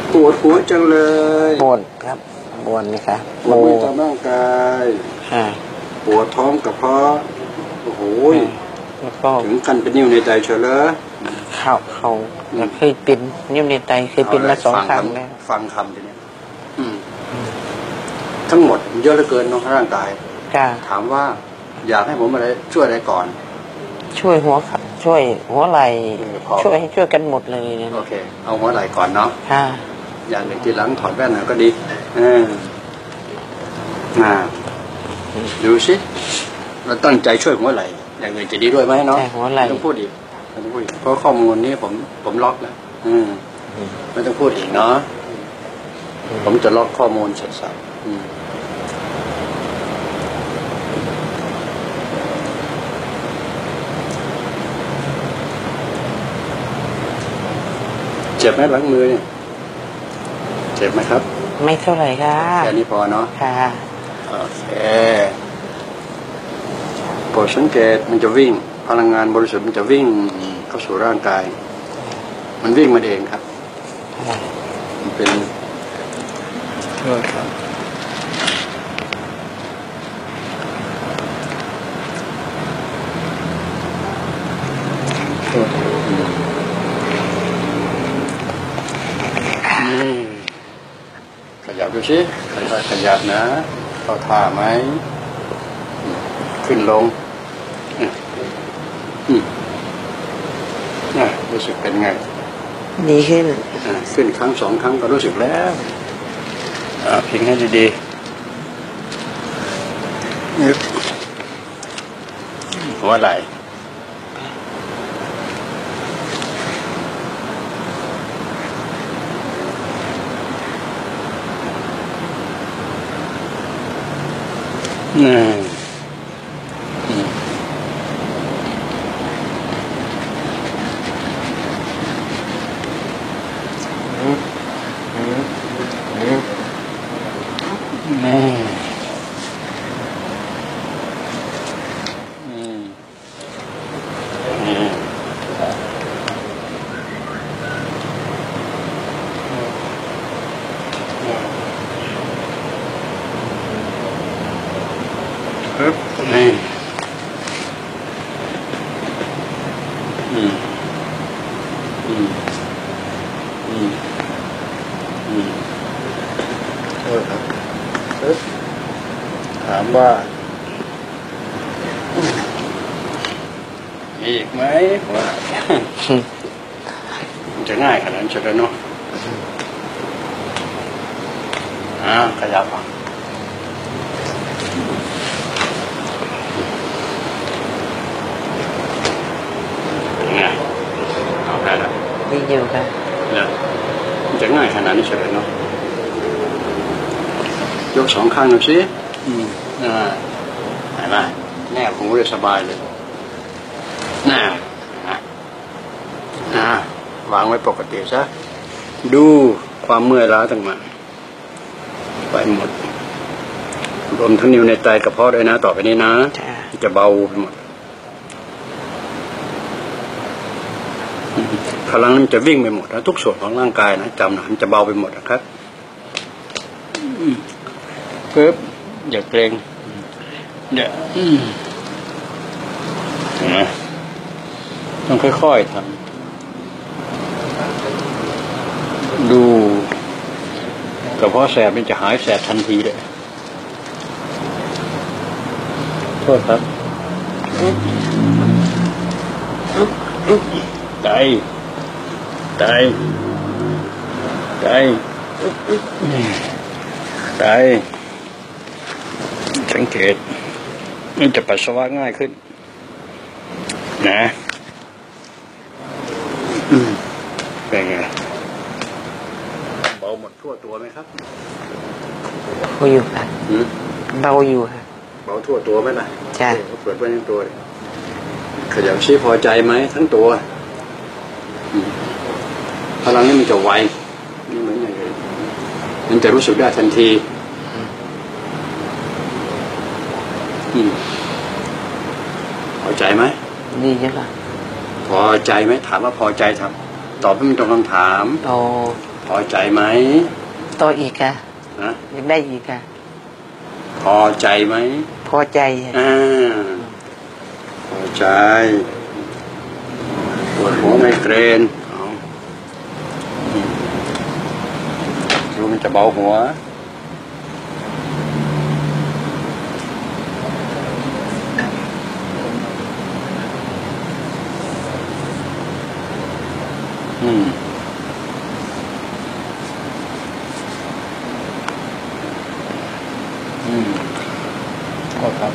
ปวดหัวจังเลยปวดครับปวดนี่ครับปวดตามร่างกายปวดท้องกระเพาะโอ้โหถึงขั้นเป็นนิ่วในไตเฉลยเขาเคยเป็นนิ่วในไตเคยเป็นมา2 ครั้งแล้วฟังคำทีนี้ทั้งหมดเยอะเหลือเกินเนาะร่างกายถามว่าอยากให้ผมอะไรช่วยอะไรก่อนช่วยหัวไหล่ช่วยกันหมดเลยนะโอเคเอาหัวไหล่ก่อนเนาะอย่างหนึ่งทีหลังถอดแว่นหน่อยก็ดีดูสิเราตั้งใจช่วยหัวไหล่อย่างอื่นจะดีด้วยไหมเนาะหัวไหล่ต้องพูดอีกเพราะข้อมูลนี้ผมล็อกแล้วไม่ต้องพูดอีกเนาะผมจะล็อกข้อมูลเสร็จสับเจ็บไหมหลังมือเนี่ยเจ็บไหมครับไม่เท่าไหร่ค่ะแค่นี้พอเนาะค่ะโอเคโปรดสังเกตมันจะวิ่งพลังงานบริสุทธิ์มันจะวิ่งเข้าสู่ร่างกายมันวิ่งมาเองครับมันเป็นโทษครับโทษขยับดูสิขยับนะเข้าท่าไหมขึ้นลงรู้สึกเป็นไงดีขึ้นขึ้นครั้ง2 ครั้งก็รู้สึกแล้วพิงให้ดีๆหัวไหล่ถามว่าอีกไหมว่ามันจะง่ายขนาดนั้นเชียวเนาะขยับอ่ะไงเอาได้แล้วดีอยู่ครับเนี่ยมันจะง่ายขนาดนี้เชียวเนาะยก2 ข้างหน่อยสิเห็นไหมแนบหูเลยสบายเลยวางไว้ปกติซะดูความเมื่อยล้าต่างมาไปหมดรวมทั้งนิ้วในไตกระเพาะด้วยนะต่อไปนี้นะจะเบาไปหมดพลังมันจะวิ่งไปหมดนะทุกส่วนของร่างกายนะจำนะมันจะเบาไปหมดนะครับปึ๊บอย่าเกรงต้องค่อยๆทำดูกระเพาะแสบมันจะหายแสบทันทีเลยโทษครับไตสังเกตมันจะปัสสาวะง่ายขึ้นนะเป็นไงเบาหมดทั่วตัวไหมครับเบาอยู่ค่ะเบาอยู่ค่ะเบาทั่วตัวไหมล่ะใช่เปิดไว้ทั้งตัวเลยขยับชี้พอใจไหมทั้งตัวพลังนี้มันจะไวนี่เหมือนอย่างอื่นมันจะรู้สึกได้ทันทีพอใจไหมดีจังค่ะพอใจไหมถามว่าพอใจครับตอบให้มันตรงคำถามพอใจไหมต่ออีกค่ะนะอยากได้อีกค่ะพอใจไหมพอใจพอใจปวดหัวไมเกรนดูมันจะเบาหัวก็ครับ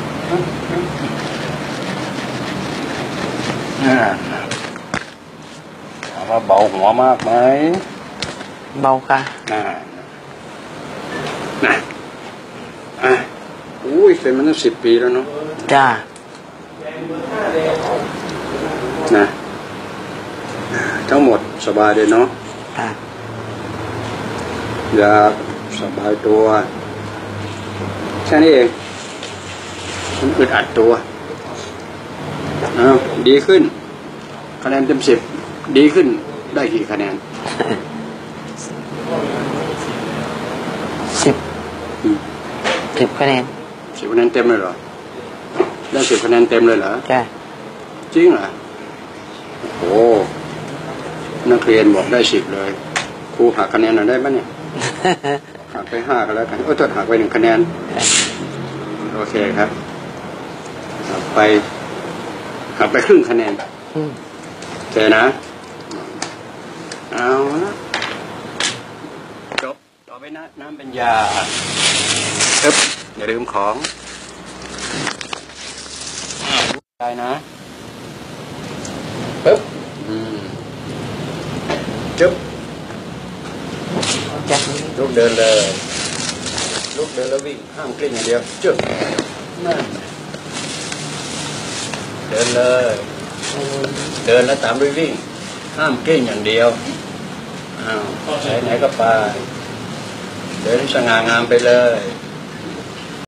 ถามว่าเบาหัวมากไหมเบาค่ะอุ้ยเป็นมาตั้ง10 ปีแล้วเนาะจ้านะทั้งหมดสบายเลยเนาะค่ะอยากสบายตัวแค่นี้เองมันอึดอัดตัวดีขึ้นคะแนนเต็ม10ดีขึ้นได้กี่คะแนน 10 คะแนน 10 คะแนนเต็มเลยเหรอได้10 คะแนนเต็มเลยเหรอจ้าจริงเหรอโอ้นักเรียนบอกได้10เลยครูหักคะแนนหน่อยได้ไหมเนี่ย หักไป5กันแล้วกันจดหักไป1 คะแนนโอเคครับหักไปครึ่งคะแนนโอเคนะเอาละจบต่อไปนะน้ำเป็นยาอย่าลืมของได้นะจึ๊บลุกเดินเลยลุกเดินแล้ววิ่งห้ามกลิ้งอย่างเดียวจึ๊บนั่นเดินเลยเดินแล้วตามด้วยวิ่งห้ามกลิ้งอย่างเดียวไปไหนก็ไปเดินสง่างามไปเลย